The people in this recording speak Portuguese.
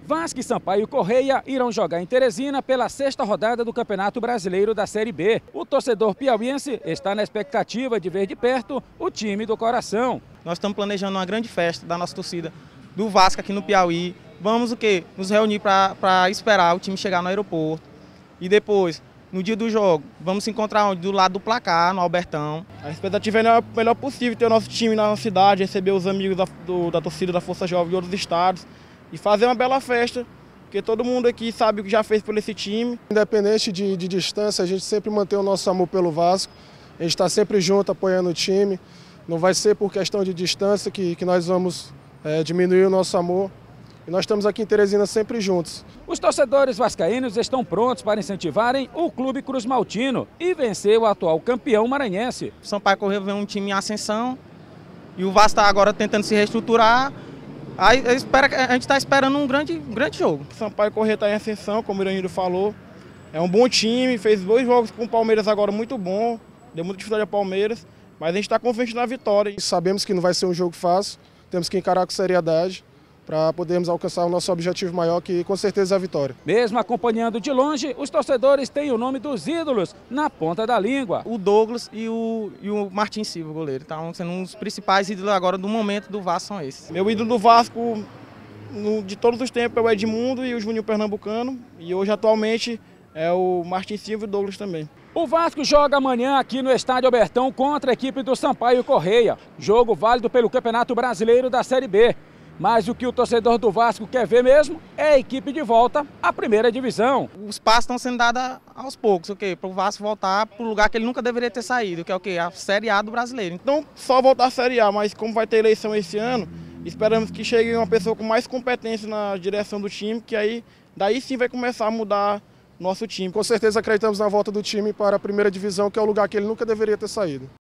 Vasco e Sampaio Correia irão jogar em Teresina pela 6ª rodada do Campeonato Brasileiro da Série B. O torcedor piauiense está na expectativa de ver de perto o time do coração. Nós estamos planejando uma grande festa da nossa torcida do Vasco aqui no Piauí. Vamos o quê? Nos reunir para esperar o time chegar no aeroporto. E depois, no dia do jogo, vamos se encontrar do lado do placar, no Albertão. A expectativa é o melhor possível ter o nosso time na cidade, receber os amigos da torcida da Força Jovem de outros estados e fazer uma bela festa, porque todo mundo aqui sabe o que já fez por esse time. Independente de distância, a gente sempre mantém o nosso amor pelo Vasco, a gente está sempre junto apoiando o time, não vai ser por questão de distância que nós vamos diminuir o nosso amor. E nós estamos aqui em Teresina sempre juntos. Os torcedores vascaínos estão prontos para incentivarem o Clube Cruz Maltino e vencer o atual campeão maranhense. O Sampaio Correia vem um time em ascensão e o Vasco está agora tentando se reestruturar. A gente está esperando um grande jogo. O Sampaio Correia está em ascensão, como o Iranildo falou. É um bom time, fez 2 jogos com o Palmeiras agora muito bom. Deu muita dificuldade ao Palmeiras, mas a gente está confiante na vitória. Sabemos que não vai ser um jogo fácil, temos que encarar com seriedade para podermos alcançar o nosso objetivo maior, que com certeza é a vitória. Mesmo acompanhando de longe, os torcedores têm o nome dos ídolos na ponta da língua. O Douglas e o Martin Silva, o goleiro, estão sendo um dos principais ídolos agora do momento do Vasco, são esses. Meu ídolo do Vasco de todos os tempos é o Edmundo e o Juninho Pernambucano, e hoje atualmente é o Martin Silva e o Douglas também. O Vasco joga amanhã aqui no Estádio Albertão contra a equipe do Sampaio Correia. Jogo válido pelo Campeonato Brasileiro da Série B. Mas o que o torcedor do Vasco quer ver mesmo é a equipe de volta à primeira divisão. Os passos estão sendo dados aos poucos, para o Vasco voltar para o lugar que ele nunca deveria ter saído, que é o quê? A Série A do brasileiro. Então, só voltar à Série A, mas como vai ter eleição esse ano, esperamos que chegue uma pessoa com mais competência na direção do time, que daí sim vai começar a mudar nosso time. Com certeza acreditamos na volta do time para a primeira divisão, que é o lugar que ele nunca deveria ter saído.